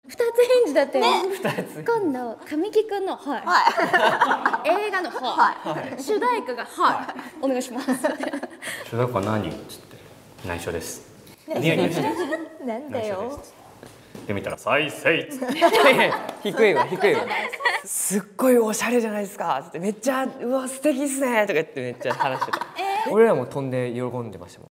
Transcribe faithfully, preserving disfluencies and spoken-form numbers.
二つ返事だって二つ。 今度神木くんのはい映画のはい主題歌がはいお願いします主題歌何っつって内緒です。ニヤニヤしてる。 なんだよ。 で見たら再生っつって低いわ低いわ。すっごいおしゃれじゃないですかってめっちゃうわ素敵っすねとか言ってめっちゃ話してた。俺らも飛んで喜んでましたもん。